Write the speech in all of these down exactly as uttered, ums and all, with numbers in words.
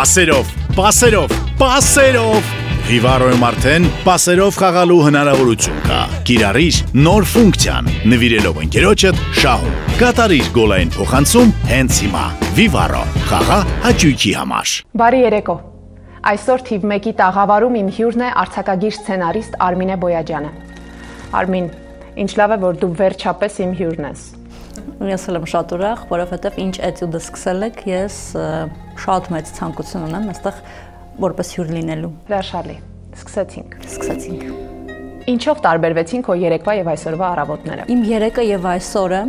Պասերով, պասերով, պասերով։ Վիվարոյում արդեն պասերով խաղալու հնարավորություն կա։ Կիրառիր նոր ֆունկցիան, նվիրելով ընկերոջդ շահում։ Կատարիր գոլային փոխանցում հենց հիմա։ Վիվարո, խաղա հաճույքի համար։ Բարի երեկո։ Այսօր թիվ մեկի տաղավարում իմ հյուրն է արձակագիր սցենարիստ Արմինե Բոյաջյանը։ Արմին, ինչ լավ է, որ դու վերջապես իմ հյուրն ես։ Ես էլ եմ շատ ուրախ, որովհետև ինչ էտյուդը սկսել եք, ես շատ մեծ ցանկություն ունեմ այստեղ որպես հյուր լինելու։ Հրաշալի։ Սկսեցինք։ Սկսեցինք։ Ինչով տարբերվեցին քո երեկվա եւ այսօրվա առավոտները։ Իմ երեկը եւ այսօրը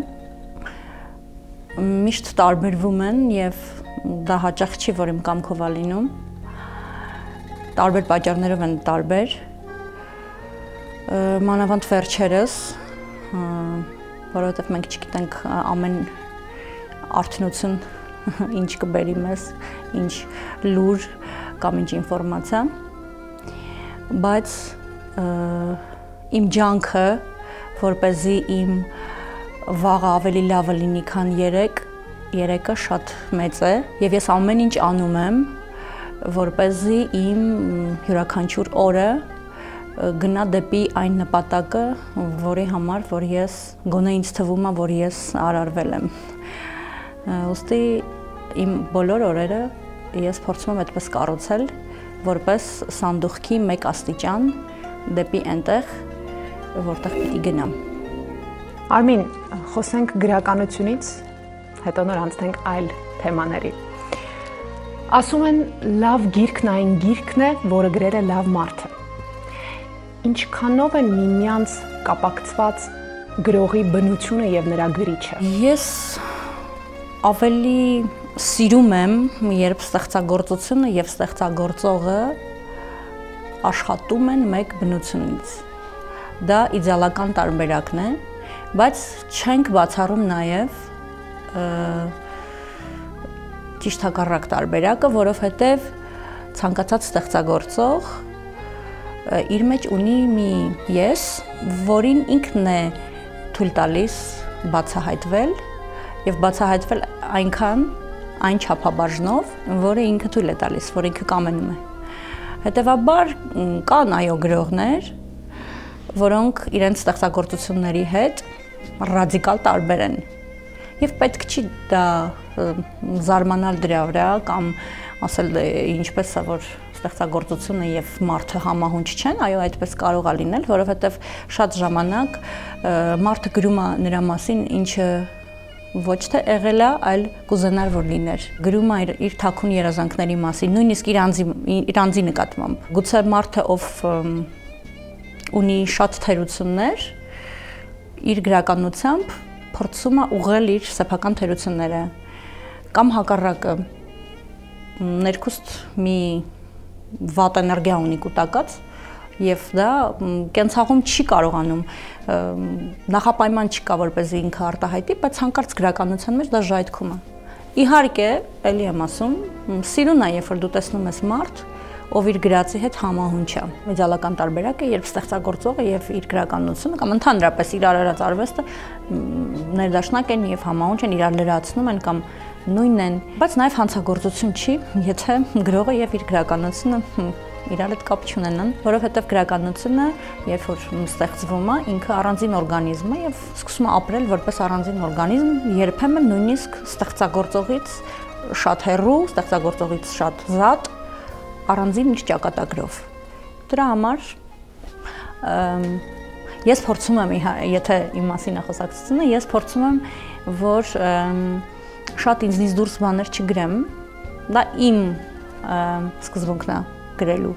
միշտ տարբերվում են եւ դա հաճախ չի, որ իմ կամքով է լինում։ Տարբեր պատճառներով են տարբեր։ Մանավանդ վերջերս, որովհետև մենք չգիտենք ամեն արդյունություն ինչ կբերի մեզ, ինչ լուր կամ ինչ ինֆորմացիա, բայց իմ ջանքը, որպեսզի իմ վաղը ավելի լավը լինի, քան երեկ, երեկը շատ մեծ է, եւ ես ամեն ինչ անում եմ, որպեսզի իմ յուրաքանչյուր օրը գնա դեպի այն նպատակը, որի համար, որ ես գոնե ինձ թվում է, որ ես արարվել եմ։ Ուստի իմ բոլոր օրերը ես փորձում եմ այդպես կառուցել, որպես սանդուղքի մեկ աստիճան դեպի այնտեղ, որտեղ պիտի գնամ։ Արմին, խոսենք գրականությունից, հետո նոր անցնենք այլ թեմաների։ Ասում են, լավ գիրքն այն գիրքն է, որը գրել է լավ մարդը։ Ինչքանով են միմյանց կապակցված գրողի բնությունը եւ նրա գրիչը։ Ես ավելի սիրում եմ, երբ ստեղծագործությունը եւ ստեղծագործողը աշխատում են մեկ բնությունից։ Դա իդեալական տարբերակն է, բայց չենք բացառում նաեւ ճիշտ հակառակ տարբերակը, որովհետեւ ցանկացած ստեղծագործող իր մեջ ունի մի ես, որին ինքն է թույլ տալիս բացահայտվել եւ բացահայտվել այնքան այն չափաբաժնով, որը ինքը թույլ է տալիս, որ ինքը կամենում է։ Հետևաբար կան այո գրողներ, որոնք իրենց ստեղծագործությունների հետ ռադիկալ տարբեր են։ Եվ պետք չի դա զարմանալ դրա վրա կամ ասել ինչպես է, որ ստեղծագործությունը եւ մարդը համահունչ չեն, այո, այդպես կարող է լինել, որովհետեւ շատ ժամանակ մարդը գրում է նրա մասին, ինչը ոչ թե եղել է, այլ կուզենար որ լիներ։ Գրում է իր, իր թաքուն երազանքների մասին, նույնիսկ իր անձի իր անձի նկատմամբ։ Գուցե մարդը, ով ունի շատ թերություններ, իր գրականությամբ փորձում է ուղղել իր սեփական թերությունները կամ հակառակը ներքուստ մի վատ էներգիա ունի կուտակած եւ դա կենցաղում չի կարողանում նախապայման չկա որպեսզի ինքը արտահայտի, բայց հանկարծ գրականության մեջ դա ժայթքում է։ Իհարկե, ելի եմ ասում, սիրուն է, երբ որ դու տեսնում ես մարդ, ով իր գրածի հետ համահունչ է։ Իդեալական տարբերակը, երբ ստեղծագործողը եւ իր գրականությունը կամ ընդհանրապես իր արարած արվեստը ներդաշնակ են եւ համահունչ են, իրար լրացնում են կամ նույնն են, բայց նաև հանցագործություն չի, եթե գրողը եւ իր գրականությունը իրար հետ կապ չունենան, որովհետեւ գրականությունը, երբ որ ստեղծվում է, ինքը առանձին օրգանիզմ է եւ սկսում է ապրել որպես առանձին օրգանիզմ, երբեմն նույնիսկ ստեղծագործողից շատ հեռու, ստեղծագործողից շատ զատ, առանձին իր ճակատագրով։ Դրա համար ես փորձում եմ, եթե իմ մասին է խոսակցությունը, ես փորձում եմ, որ շատ ինձնից դուրս բաներ չգրեմ, դա իմ սկզբունքն է գրելու,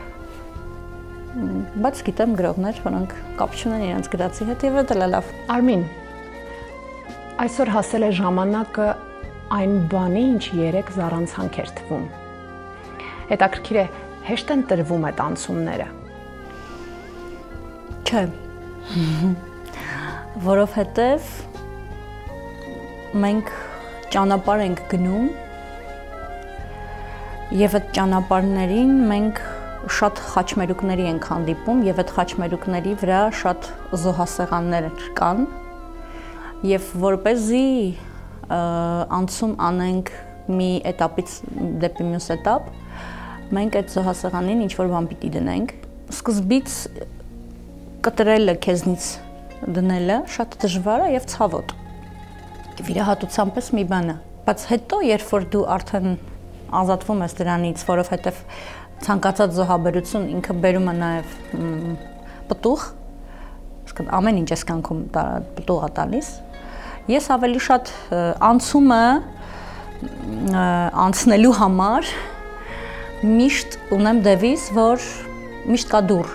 բայց գիտեմ գրողներ, որոնք կապ չունեն իրենց գրածի հետ եւ դա լավ։ Արմին, այսօր հասել է ժամանակը այն բանի, ինչ երեք զառանցանք էր թվում։ Հետաքրքիր է, հեշտ են տրվում այդ անցումները։ Չէ։ Որովհետեւ մենք ճանապարհ ենք գնում եւ այդ ճանապարհներին մենք շատ խաչմերուկների ենք հանդիպում եւ այդ խաչմերուկների վրա շատ զոհասեղաններ կան եւ որպեսզի անցում անենք մի էտապից դեպի մյուս էտապ, մենք այդ զոհասեղանին ինչ-որ բան պիտի դնենք։ Սկզբից կտրելը քեզնից դնելը շատ դժվար է եւ ցավոտ։ Վիրահատության պես մի բան է, բայց հետո երբ որ դու արդեն ազատվում ես դրանից, որովհետեւ ցանկացած զոհաբերություն ինքը բերում է նաեւ պտուղ, այսինքն ամեն ինչ ես կյանքում պտուղ է տալիս, ես ավելի շատ անցումը անցնելու համար միշտ ունեմ դևիզ, որ միշտ կա դուռ,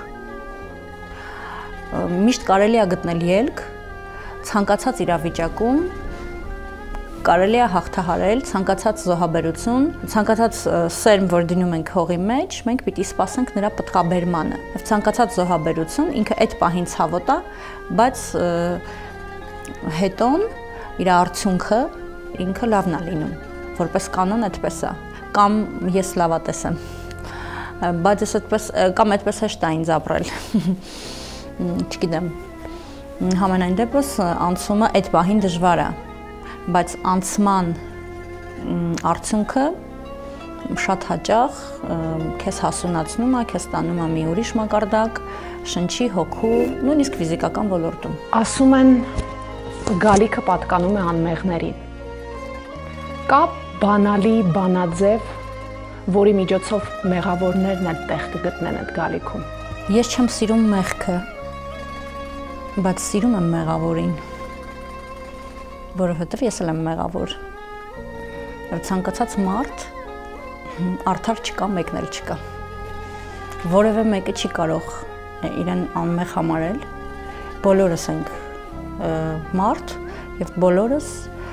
միշտ կարելի է գտնել ելք, ցանկացած իրավիճակում կարելի է հաղթահարել ցանկացած զոհաբերություն, ցանկացած սերմ, որ դնում ենք հողի մեջ, մենք պիտի սպասենք նրա պտղաբերմանը։ Եվ ցանկացած զոհաբերություն ինքը այդ պահին ցավոտ է, բայց հետոն իր արդյունքը ինքը լավն է լինում, որպես կանոն այդպես է, կամ ես լավատես եմ, բայց ես այդպես, կամ այդպես հեշտ է ինձ ապրել, չգիտեմ, համենայն դեպս անցումը այդ պահին դժվար է, բայց անցման արդյունքը շատ հաճախ քեզ հասունացնում է, քեզ տանում է մի ուրիշ մակարդակ, շնչի, հոգու, նույնիսկ ֆիզիկական ոլորտում։ Ասում են գալիքը պատկանում է անմեղներին։ Կա բանալի բանաձև, որի միջոցով մեղավորներն էլ տեղ կգտնեն այդ գալիքում։ Ես չեմ սիրում մեղքը, բայց սիրում եմ մեղավորին, որովհետև ես էլ եմ մեղավոր։ Ցանկացած մարդ արդար չկա, մեկն էլ չկա։ Որևէ մեկը չի կարող իրեն անմեղ համարել։ Բոլորս ենք մարդ եւ բոլորս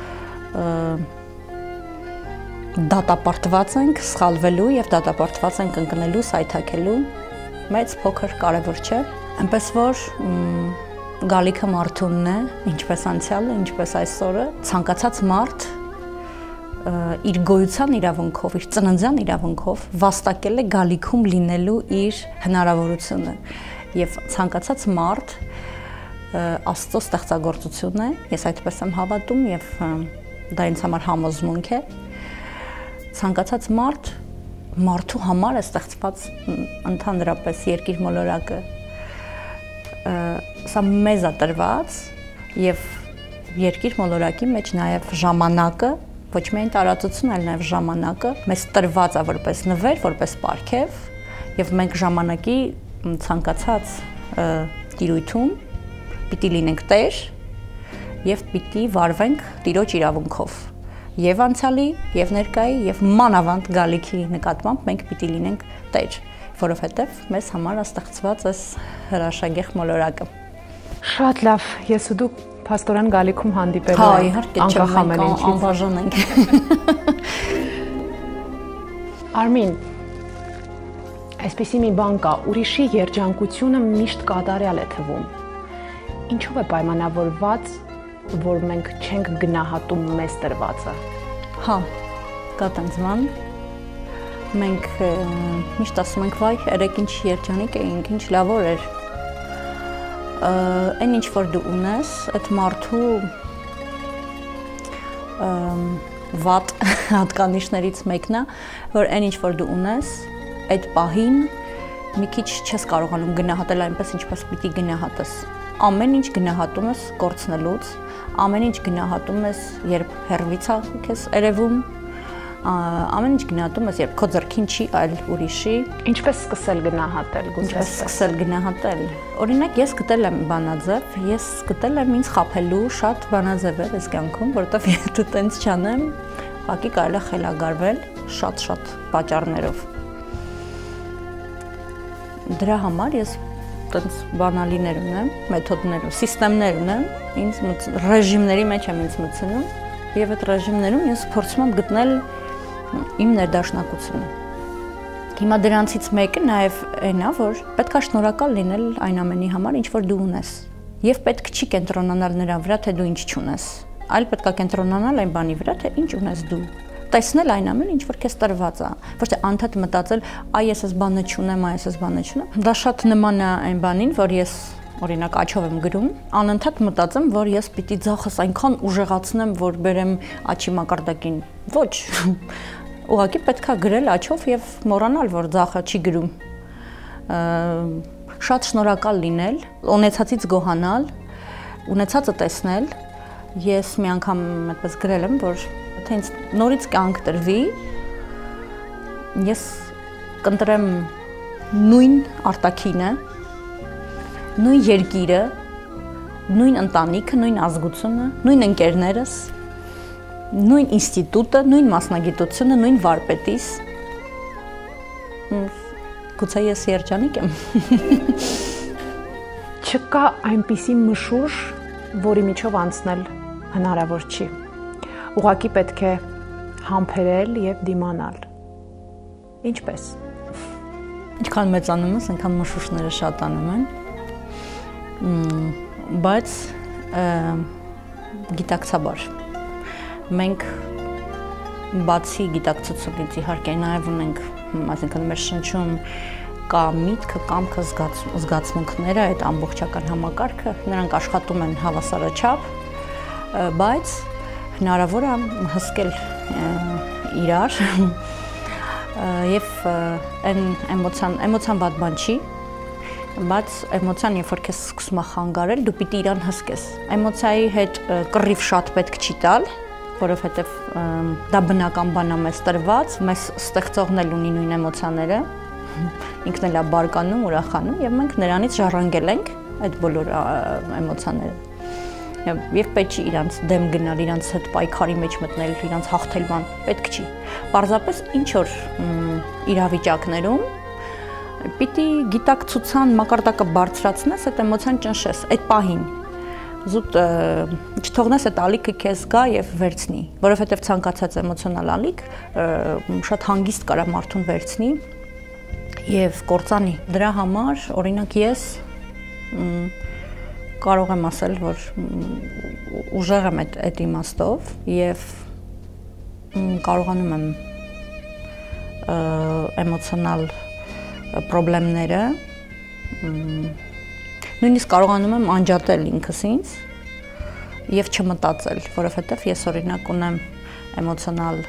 դատապարտված ենք սխալվելու եւ դատապարտված ենք ընկնելու, սայթաքելու, մեծ փոքր կարևոր չէ, այնպես որ գալիքը մարդունն է, ինչպես անցյալը, ինչպես այսօրը, ցանկացած մարդ իր գոյության իրավունքով, իր ծննդյան իրավունքով վաստակել է գալիքում լինելու իր հնարավորությունը եւ ցանկացած մարդ Աստծո ստեղծագործություն է, ես այդպես եմ հավատում եւ դա ինձ համար համոզմունք է։ Ցանկացած մարդ մարդու համար է ստեղծված ընդհանրապես երկիր մոլորակը։ Սա մեզ է տրված եւ երկիր մոլորակի մեջ նաեւ ժամանակը, ոչ միայն տարածությունն, այլ նաեւ ժամանակը մեզ տրված է որպես նվեր, որպես պարգև եւ մենք ժամանակի ցանկացած տիրույթում պիտի լինենք տեր եւ պիտի վարվենք տիրոջ իրավունքով։ Եվ անցյալի, եւ ներկայի, եւ մանավանդ գալիքի նկատմամբ մենք պիտի լինենք տեր, որովհետեւ մեզ համար է ստեղծված այս հրաշագեղ մոլորակը։ Շատ լավ, ես ու դու փաստորեն գալիքում հանդիպելու ենք։ Հա, իհարկե, անկախ ամեն ինչից անբաժան ենք։ Արմին, այսպիսի մի բան կա, ուրիշի երջանկությունը միշտ կատարյալ է թվում։ Ինչով է պայմանավորված, որ մենք չենք գնահատում մեզ տրվածը։ Հա, կա տենց բան։ Մենք միշտ ասում ենք, վայ, երեք ինչ երջանիկ էինք, ինչ լավոր էր։ Այն ինչ որ դու ունես, այդ մարդու վատ հատկանիշներից մեկն է, որ այն ինչ որ դու ունես, այդ պահին մի քիչ չես կարողանում գնահատել այնպես, ինչպես պիտի գնահատես։ Ամեն ինչ գնահատում ես կորցնելուց, ամեն ինչ գնահատում ես, երբ հեռվից է քեզ երևում, ամեն ինչ գնահատում ես, երբ քո ձեռքին չի, այլ ուրիշի։ Ինչպես սկսել գնահատել, գուցե սկսել գնահատել։ Օրինակ, ես գտել եմ բանաձև, ես գտել եմ ինձ խաբելու շատ բանաձևեր այս կյանքում, որովհետև եթե տենց չանեմ, ուղղակի կարելի է խելագարվել շատ-շատ պատճառներով։ Դրա համար ես տենց բանալիներ ունեմ, մեթոդներ ու սիստեմներ ունեմ, ինձ ռեժիմների մեջ եմ ինձ մտցնում եւ այդ ռեժիմներում ես փորձում եմ գտնել իմ ներդաշնակությունը։ Հիմա դրանցից մեկը նաեւ այն է, որ պետք է շնորհակալ լինել այն ամենի համար, ինչ որ դու ունես։ Եվ պետք չի կենտրոնանալ նրա վրա, թե դու ինչ չունես, այլ պետք է կենտրոնանալ այն բանի վրա, թե ինչ ունես դու։ Տեսնել այն ամեն ինչ որ քեզ տրված է, ոչ թե անդադ մտածել, այ ես այս բանը չունեմ, այ ես այս բանը չունեմ։ Դա շատ նման է այն բանին, որ ես օրինակ աչով եմ գրում, անընդհատ մտածեմ, որ ես պիտի ձախս այնքան ուժեղացնեմ, որ բերեմ աչի մակարդակին։ Ոչ, ուղղակի պետքա գրել աչով եւ մոռանալ, որ ձախը չի գրում։ Շատ շնորհակալ լինել, ունեցածից գոհանալ, ունեցածը տեսնել։ Ես մի անգամ այդպես գրել եմ, որ թե ինձ նորից կյանք տրվի, ես կընտրեմ նույն արտաքինը, նույն երկիրը, նույն ընտանիքը, նույն ազգությունը, նույն ընկերներս, նույն ինստիտուտը, նույն մասնագիտությունը, նույն վարպետիս։ Գուցե ես երջանիկ եմ։ Չկա այնպիսի մշուշ, որի միջով անցնել հնարավոր չի։ Ուղղակի պետք է համբերել եւ դիմանալ։ Ինչպես։ Ինչքան մեծանում ես, այնքան մշուշները շատանում են։ Բայց գիտակցաբար մենք բացի գիտակցությունից իհարկե նաև ունենք, այսինքն մեր շնչում կա միտքը, կամքը, զգացմունքները, այդ ամբողջական համակարգը, նրանք աշխատում են հավասարաչափ, բայց հնարավոր է հսկել իրար եւ այն էմոցիան, էմոցիան վատ բան չի, բայց էմոցիան, երբ որ քեզ սկսում է խանգարել, դու պիտի իրան հսկես։ Էմոցիայի հետ կռիվ շատ պետք չի տալ, որովհետև դա բնական բան է մեզ տրված, մեզ ստեղծողն էլ ունի նույն էմոցիաները, ինքն էլ է բարկանում, ուրախանում, եւ մենք նրանից ժառանգել ենք այդ բոլոր էմոցիաները։ Եվ պետք չի իրանց դեմ գնալ, իրանց հետ պայքարի մեջ մտնել, իրանց հաղթել բան, պետք չի։ Պարզապես ինչ որ իրավիճակներում պիտի գիտակցության մակարդակը բարձրացնես, այդ էմոցիան ճնշես, այդ պահին։ Զուտ չթողնես այդ ալիքը քեզ գա եւ վերցնի, որովհետեւ ցանկացած էմոցիոնալ ալիք շատ հանգիստ կարա մարդուն վերցնի եւ կործանի։ Դրա համար, օրինակ ես կարող եմ ասել, որ ուժեղ եմ այդ այդ իմաստով եւ կարողանում եմ էմոցիոնալ պրոբլեմները նույնիսկ կարողանում եմ անջատել ինքս ինձ եւ չմտածել, որովհետեւ ես օրինակ ունեմ էմոցիոնալ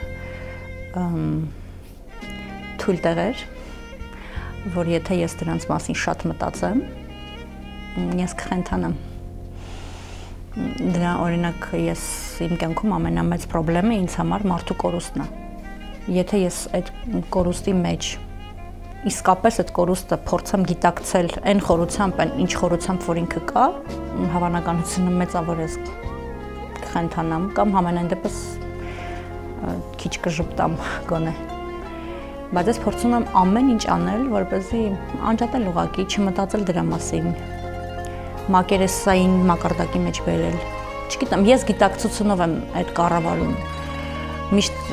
թույլ տեղեր, որ եթե ես դրանց մասին շատ մտածեմ, ես կխենթանամ։ Դրա օրինակ ես իմ կյանքում ամենամեծ պրոբլեմը ինձ համար մարդու կորուստն է։ Եթե ես այդ կորուստի մեջ իսկապես այդ կորուստը փորձեմ գիտակցել այն խորությամբ, այն ինչ խորությամբ, որ ինքը կա, հավանականությունը մեծ է, որ ես կխենթանամ կամ համենայն դեպս քիչ կժպտամ գոնե։ Բայց ես փորձում եմ ամեն ինչ անել, որպեսզի անջատել ուղղակի, չմտածել դրա մասին, մակերեսային մակարդակի մեջ բերել։ Չգիտեմ, ես գիտակցությունով եմ այդ կառավարում։ Միշտ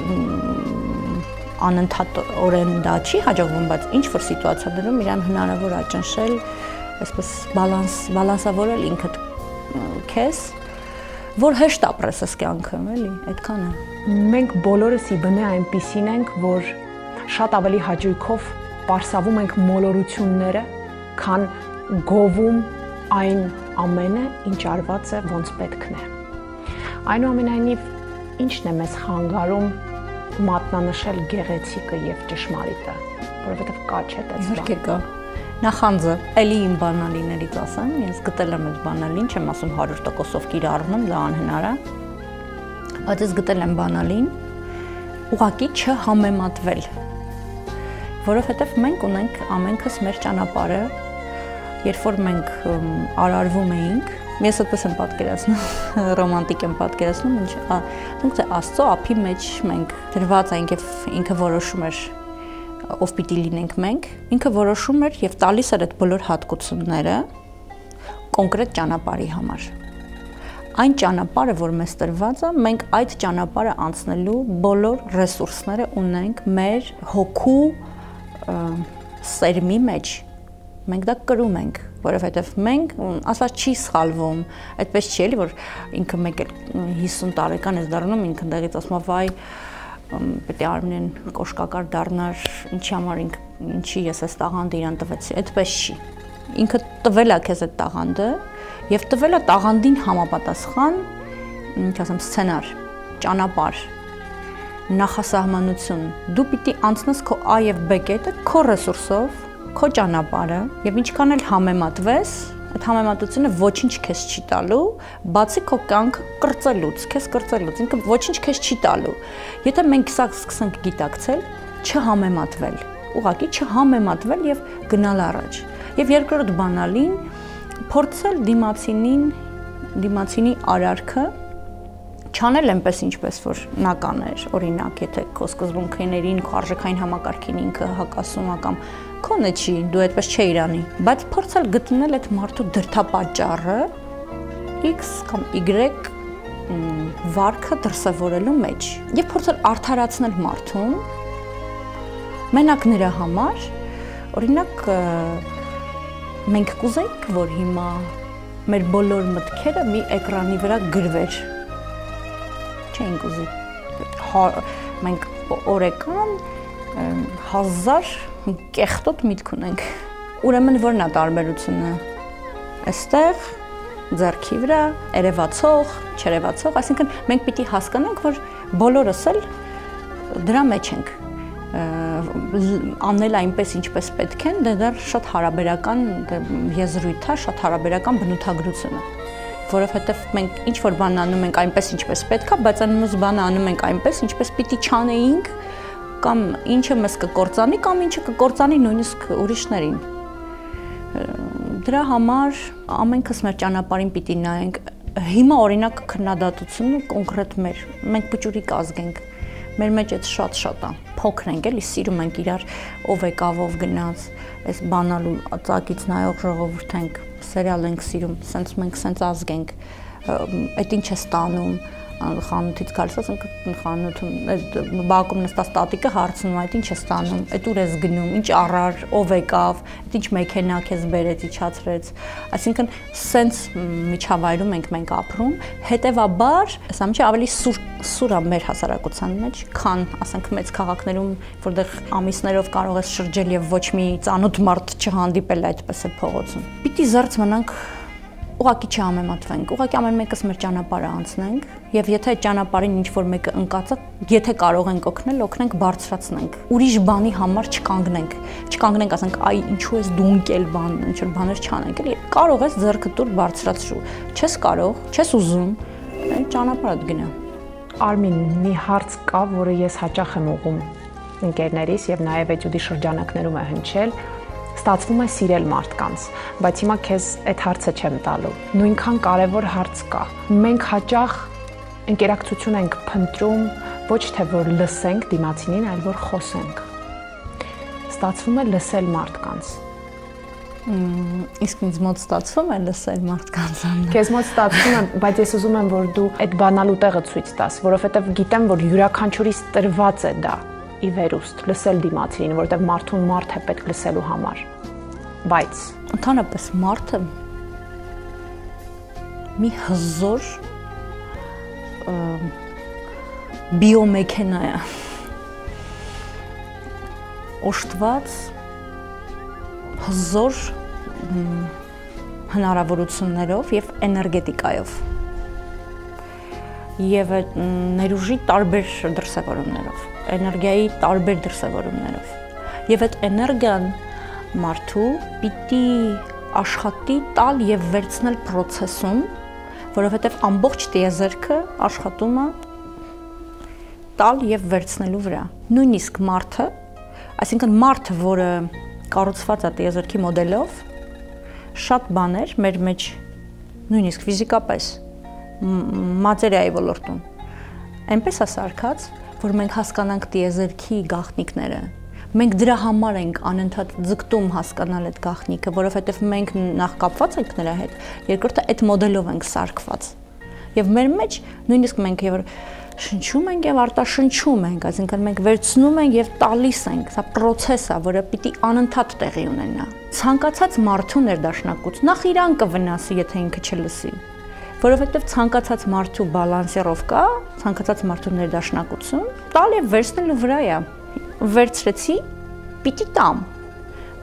անընդհատորեն դա չի հաջողվում, բայց ինչ որ սիտուացիաներում իրան հնարավոր է ճնշել, այսպես բալանս, բալանսավորել ինքդ քեզ, որ հեշտ ապրես այս կյանքը, էլի, այդքան է։ Մենք բոլորս ի բնե այնպիսին ենք, որ շատ ավելի հաճույքով պարսավում ենք մոլորությունները, քան գովում այն ամենը, ինչ արված է ոնց պետքն է։ Այնուամենայնիվ, ինչն է մեզ խանգարում մատնանշել գեղեցիկը եւ ճշմարիտը, որովհետեւ կա չէ՞ դա։ Իհարկե կա։ Նախանձը, էլի իմ բանալիներից ասեմ, ես գտել եմ այդ բանալին, չեմ ասում հարյուր տոկոսով կիրառվում, դա անհնար է։ Բայց ես գտել եմ բանալին, ուղղակի չհամեմատվել, որովհետեւ մենք ունենք ամենքս մեր ճանապարհը, երբ որ մենք արարվում էինք, ես այդպես եմ պատկերացնում, ռոմանտիկ եմ պատկերացնում, ինչ Աստծո ափի մեջ մենք դրված ենք եւ ինքը որոշում էր ով պիտի լինենք մենք, ինքը որոշում էր եւ տալիս էր այդ բոլոր հատկությունները կոնկրետ ճանապարհի համար։ Այն ճանապարհը, որ մեզ տրված է, մենք այդ ճանապարհը անցնելու բոլոր ռեսուրսները ունենք մեր հոգու սերմի մեջ։ Մենք դա կրում ենք, որովհետև մենք, ասած չի սխալվում, այդպես չի էլի, որ ինքը մեկ հիսուն տարեկան ես դառնում, ինքը դեղից ասում է, վայ, պետք է Արմինեն կոշկակար դառնար, ինչի համար ինքը, ինչի ես այս տաղանդը իրան տվեցի, այդպես չի։ ինքը տվել է քեզ այդ տաղանդը եւ տվել է տաղանդին համապատասխան, ինչ ասեմ, սցենար, ճանապարհ, նախասահմանություն։ Դու պիտի անցնես քո A եւ B կետը քո ռեսուրսով, քո ճանապարհը եւ ինչքան էլ համեմատվես, այդ համեմատությունը ոչինչ քեզ չի տալու, բացի քո կյանքը կրծելուց, քեզ կրծելուց, ինքը ոչինչ քեզ չի տալու։ Եթե մենք սա սկսենք գիտակցել, չհամեմատվել, ուղղակի չհամեմատվել եւ գնալ առաջ։ Եվ երկրորդ բանալին փորձել դիմացինին, դիմացինի արարքը չանել այնպես ինչպես որ նա կաներ, օրինակ, եթե քո սկզբունքներին, քո արժեքային համակարգին ինքը հակասում է կամ քոնը չի, դու այդպես չէիր անի, բայց փորձել գտնել այդ մարդու դրդապատճառը X կամ Y վարքը դրսևորելու մեջ եւ փորձել արդարացնել մարդուն մենակ նրա համար, օրինակ մենք կուզենք, որ հիմա մեր բոլոր մտքերը մի էկրանի վրա գրվեր։ Չենք ուզի։ Մենք օրեկան հազար կեղտոտ միտք ունենք։ Ուրեմն որն է տարբերությունը։ Այստեղ ձեռքի վրա երևացող, չերևացող, այսինքն մենք պիտի հասկանանք, որ բոլորս էլ դրա մեջ ենք։ Անել այնպես ինչպես պետք են, դա շատ հարաբերական եզրույթ է, շատ հարաբերական բնութագրություն է, որովհետև մենք ինչ որ բան անում ենք այնպես ինչպես պետք է, բայց անմուզ բանը անում ենք այնպես ինչպես պիտի չանեինք, կամ ինչը մեզ կկործանի, կամ ինչը կկործանի նույնիսկ ուրիշներին։ Դրա համար ամենքս մեր ճանապարհին պիտի նայենք։ Հիմա օրինակ քննադատությունը կոնկրետ մեր, մենք բջուրիկ ազգ ենք։ Մեր մեջ այդ շատ-շատ է, փոքր ենք, էլի սիրում ենք իրար, ով եկավ, ով գնաց, այս բանալու ծակից նայող ժողովուրդ ենք, սերիալ ենք սիրում, սենց մենք սենց ազգ ենք, այդ ինչ է ստանում, խանութից գալիս ասենք խանութում, բակում նստած տատիկը հարցնում այդ ինչ է ստանում, այդ ուր ես գնում, ինչ առար, ով եկավ, այդ ինչ մեքենա քեզ բերեց, իջացրեց, այսինքն սենց միջավայրում ենք մենք ապրում, հետևաբար, ասա մի ավելի սուր սուր է մեր հասարակության մեջ, քան ասենք մեծ քաղաքներում, որտեղ ամիսներով կարող ես շրջել եւ ոչ մի ծանոթ մարդ չհանդիպել այդպես է փողոցում։ Պիտի զերծ մնանք ուղղակի չհամեմատվենք, ուղղակի ամեն մեկս մեր ճանապարհը անցնենք եւ եթե այդ ճանապարհին ինչ որ մեկը ընկած է, եթե կարող ենք օգնել, օգնենք, բարձրացնենք։ Ուրիշ բանի համար չկանգնենք, չկանգնենք, ասենք, այ ինչու ես դու ընկել բան, ինչ որ բաներ չանենք, էլի կարող ես ձեռքը դուր բարձրացրու։ Չես կարող, չես ուզում, այդ ճանապարհդ գնա։ Արմին, մի հարց կա, որը ես հաճախ եմ ուղում ընկերներիս եւ նաեւ Էտյուդի շրջանակներում է հնչել, ստացվում է սիրել մարդկանց, բայց հիմա քեզ այդ հարցը չեմ տալու։ Նույնքան կարևոր հարց կա։ Մենք հաճախ ընկերակցություն ենք փնտրում ոչ թե որ լսենք դիմացինին, այլ որ խոսենք։ Ստացվում է լսել մարդկանց։ Իսկ ինձ մոտ ստացվում է լսել մարդկանց։ Քեզ մոտ ստացվում է, բայց ես ուզում եմ, որ դու այդ բանալու տեղը ցույց տաս, որովհետև գիտեմ, որ յուրաքանչյուրիս տրված է դա ի վերուստ լսել դիմացինին, որովհետև մարդուն մարդ է պետք լսելու համար։ Բայց ընդհանրապես մարդը մի հզոր բիոմեքենա է, օժտված հզոր հնարավորություններով եւ էներգետիկայով եւ ներուժի տարբեր դրսևորումներով, էներգիայի տարբեր դրսևորումներով եւ այդ էներգիան մարդու պիտի աշխատի տալ եւ վերցնել process-ում, որովհետեւ ամբողջ տիեզերքը աշխատում է տալ եւ վերցնելու վրա։ Նույնիսկ մարդը, այսինքն մարդը, որը կառուցված է տիեզերքի մոդելով, շատ բաներ մեր մեջ նույնիսկ ֆիզիկապես մատերիայի ոլորտում այնպես է սարքած, որ մենք հասկանանք տիեզերքի գաղտնիքները։ Մենք դրա համար ենք անընդհատ ձգտում հասկանալ այդ գաղտնիքը, որովհետև մենք նախ կապված ենք նրա հետ, երկրորդը այդ մոդելով ենք սարքված։ Եվ մեր մեջ նույնիսկ մենք եւ շնչում ենք եւ արտաշնչում ենք, այսինքն մենք վերցնում ենք եւ տալիս ենք, սա process է, որը պիտի անընդհատ տեղի ունենա։ Ցանկացած մարդու ներդաշնակություն, նախ իրան կվնասի, եթե ինքը չլսի, որովհետեւ ցանկացած մարդու բալանսերով կա, ցանկացած մարդու ներդաշնակություն, տալ եւ վերցնելու վրա է։ Վերցրեցի, պիտի տամ,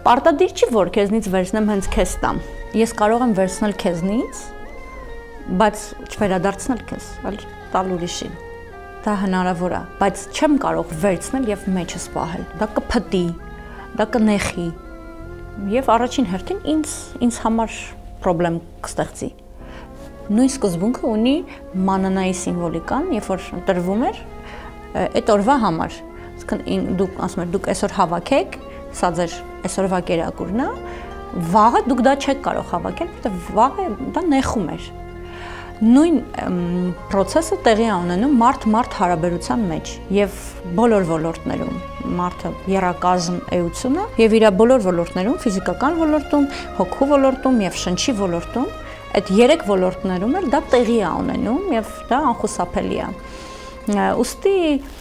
Պարտադիր չի, որ քեզնից վերցնեմ հենց քեզ տամ։ Ես կարող եմ վերցնել քեզնից, բայց չվերադարձնել քեզ, այլ տալ ուրիշին։ Դա հնարավոր է, բայց չեմ կարող վերցնել եւ մեջս պահել։ Դա կփտի, դա կնեխի։ Եվ առաջին հերթին ինձ ինձ համար խնդրեմ կստեղծի։ Նույն սկզբունքը ունի մանանայի սիմվոլիկան, երբ որ տրվում էր այդ օրվա համար։ Այսինքն դուք ասում եք դուք այսօր հավաքեք, սա ձեր այսօրվա կերակուրն է, վաղը դուք դա չեք կարող հավաքել, որտեղ վաղը դա նեխում էր։ Նույն process-ը տեղի է ունենում մարդ-մարդ հարաբերության մեջ եւ բոլոր ոլորտներում, մարդը երակազմ էությունը եւ իր բոլոր ոլորտներում, ֆիզիկական ոլորտում, հոգու ոլորտում եւ շնչի ոլորտում, այդ երեք ոլորտներում էլ դա տեղի է ունենում եւ դա անխուսափելի է։ Ուստի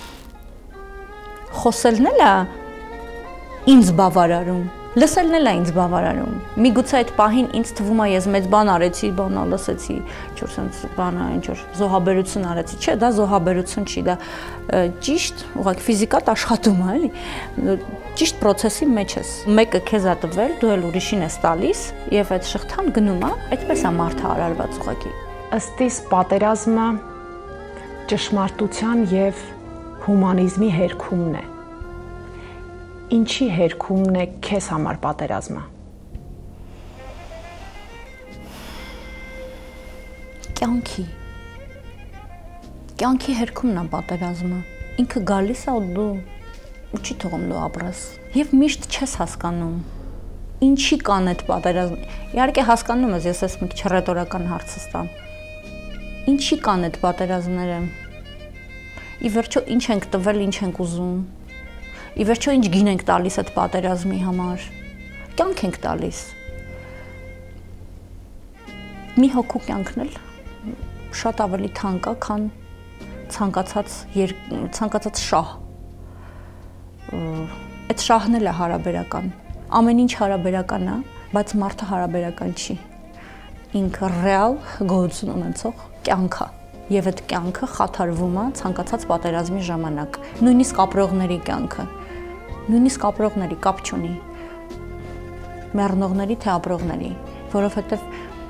խոսելն էլ է ինձ բավարարում, լսելն էլ է ինձ բավարարում։ Միգուցե այդ պահին ինձ թվում է ես մեծ բան արեցի, բան լսեցի, ինչ-որ sense բանը, ինչ-որ զոհաբերություն արեցի, չէ, դա զոհաբերություն չի, դա ճիշտ, ուղղակի ֆիզիկատ աշխատում է, էլի։ Ճիշտ process-ի մեջ ես։ Մեկը քեզ է տվել, դու էլ ուրիշին ես տալիս, եւ այդ շղթան գնում է, այդպես է մարդը արարված ուղղակի։ Ըստ իս պատերազմը ճշմարտության եւ հումանիզմի հերքումն է։ Ինչի հերքումն է քեզ համար պատերազմը։ Կյանքի։ Կյանքի հերքումն է պատերազմը։ Ինքը գալիս է ու դու ու չի թողում դու ապրես։ Եվ միշտ չես հասկանում ինչի կան այդ պատերազմը։ Իհարկե հասկանում ես, ես ես մի քիչ ռետորական հարցս տամ։ Ինչի կան այդ պատերազմները։ Ի վերջո ինչ ենք տվել, ինչ ենք ուզում։ Ի վերջո ինչ գին ենք տալիս այդ պատերազմի համար։ Կյանք ենք տալիս։ Մի հոգու կյանքն էլ շատ ավելի թանկ է, քան ցանկացած ցանկացած շահ։ Այդ շահն էլ է հարաբերական։ Ամեն ինչ հարաբերական է, բայց մարդը հարաբերական չի։ Ինքը ռեալ գոյություն ունեցող կյանք է։ Եվ այդ կյանքը խաթարվում է ցանկացած պատերազմի ժամանակ։ Նույնիսկ ապրողների կյանքը։ Նույնիսկ ապրողների կապ չունի։ Մեռնողների թե ապրողների, որովհետև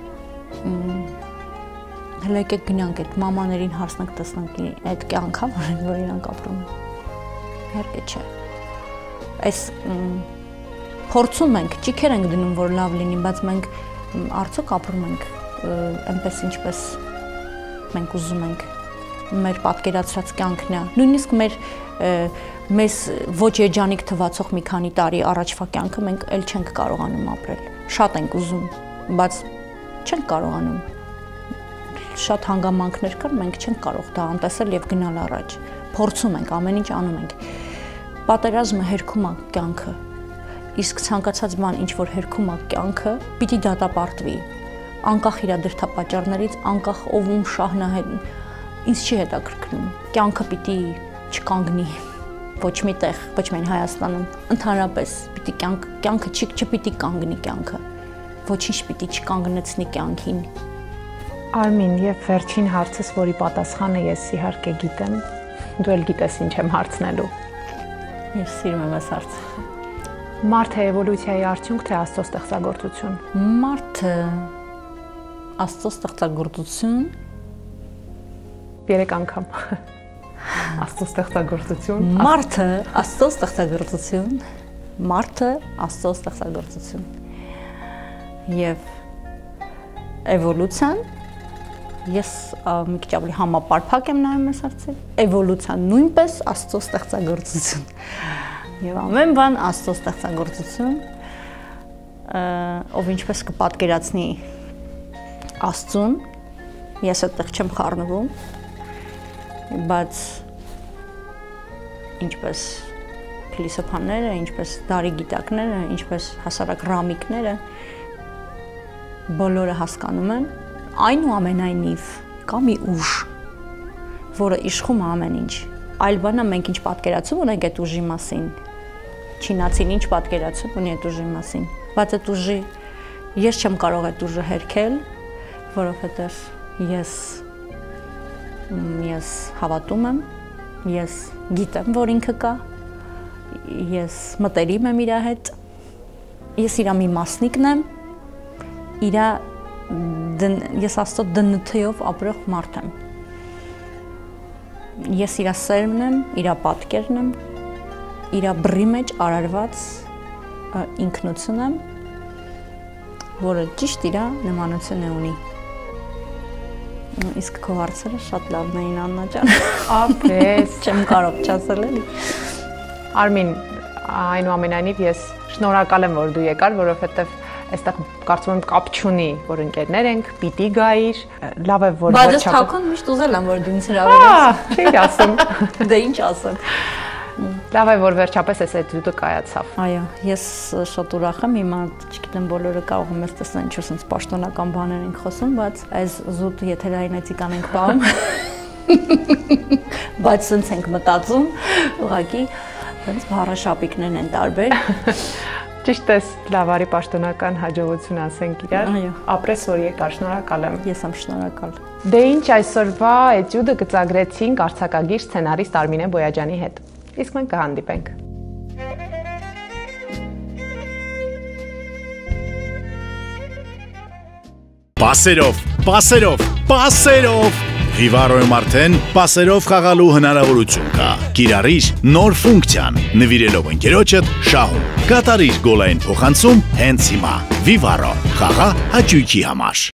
հələ եկեք գնանք այդ մամաներին հարցնենք, տեսնենք այդ կյանքա, որ իրանք ապրում են։ Իհարկե չէ։ Այս փորձում ենք, ճիքեր ենք դնում, որ լավ լինի, բայց մենք արդյոք ապրում ենք այնպես ինչպես մենք ուզում ենք, մեր պատկերացրած կյանքն է։ Նույնիսկ մեր մեզ ոչ երջանիկ թվացող մի քանի տարի առաջվա կյանքը մենք էլ չենք կարողանում ապրել։ Շատ ենք ուզում, բայց չենք կարողանում։ Շատ հանգամանքներ կան, մենք չենք կարող դա անտեսել եւ գնալ առաջ։ Փորձում ենք, ամեն ինչ անում ենք։ Պատերազմը հերքում է կյանքը։ Իսկ ցանկացած բան, ինչ որ հերքում է կյանքը, պիտի դատապարտվի։ Անկախ իր դրդապատճառներից, անկախ ով ում շահն է, ինձ չի հետաքրքրում։ Կյանքը պիտի չկանգնի ոչ մի տեղ, ոչ միայն Հայաստանում, ընդհանրապես պիտի կյանք, կյանքը չի չպիտի կանգնի կյանքը։ Ոչինչ պիտի չկանգնեցնի կյանքին։ Արմին, եւ վերջին հարցս, որի պատասխանը ես իհարկե գիտեմ, դու էլ գիտես ինչ եմ հարցնելու։ Ես սիրում եմ այս հարցը։ Մարդը էվոլյուցիայի արդյունք թե Աստծո ստեղծագործություն։ Մարդը Աստծո ստեղծագործություն։ Երեք անգամ։ Աստծո ստեղծագործություն։ Մարդը Աստծո ստեղծագործություն։ Մարդը Աստծո ստեղծագործություն։ Եվ էվոլյուցիան, ես մի քիչ ավելի համապարփակ եմ նայում այս հարցին, էվոլյուցիան նույնպես Աստծո ստեղծագործություն։ Եվ ամեն բան Աստծո ստեղծագործություն, ով ինչպես կպատկերացնի Աստծուն, ես այդտեղ չեմ խառնվում, բայց ինչպես փիլիսոփաները, ինչպես դարի գիտակները, ինչպես հասարակ ռամիկները բոլորը հասկանում են, այնուամենայնիվ կա մի ուժ, որը իշխում է ամեն ինչ։ Այլ բանա մենք ինչ պատկերացում ունենք այդ ուժի մասին, չինացին ինչ պատկերացում ունի այդ ուժի մասին, բայց այդ ուժի ես չեմ կարող այդ ուժը հերքել, որովհետև ես ես հավատում եմ, ես գիտեմ, որ ինքը կա, ես մտերիմ եմ իր հետ ես իրա մի մասնիկն եմ, իրա ես աստծո դնթեով ապրող մարդ եմ։ Ես իրա սերմն եմ, իրա պատկերն եմ, իրա բռի մեջ արարված ինքնություն եմ, որը ճիշտ իրա նմանություն է ունի։ Իսկ քո հարցերը շատ լավն էին, Աննա ջան։ Ապես Չեմ կարող չասել էլի։ Արմին, այնուամենայնիվ ես շնորհակալ եմ, որ դու եկար, որովհետև այստեղ կարծում եմ կապ չունի, որ ընկերներ ենք, պիտի գայիր, լավ է որ Բայց ես թաքուն միշտ ուզել եմ, որ դու ինձ հրավիրես։ Չի ասում։ Դե ինչ ասեմ։ Լավ է որ վերջապես այս էտյուդը կայացավ։ Այո, ես շատ ուրախ եմ, հիմա չգիտեմ բոլորը կարող եմ ես տեսնել ինչ-որ sense պաշտոնական բաներ ենք խոսում, բայց այս զուտ եթերային էթիկան ենք պահում։ Բայց sense ենք մտածում, ուղղակի sense բառաշապիկներն են տարբեր։ Ճիշտ ես, լավ արի պաշտոնական հաջողություն ասենք իրար։ Այո։ Ապրես որ եկար, շնորհակալ եմ։ Ես եմ շնորհակալ։ Դե ինչ այսօրվա էտյուդը գծագրեցինք արձակագիր սցենարիստ Արմինե Բոյաջյանի հետ։ Իսկ մենք կհանդիպենք։ Պասերով, պասերով, պասերով։ Վիվարոյում արդեն պասերով խաղալու հնարավորություն կա։ Կիրառիր նոր ֆունկցիան, նվիրելով ընկերոջդ շահում։ Կատարիր գոլային փոխանցում հենց հիմա։ Վիվարո, խաղա հաճույքի համար։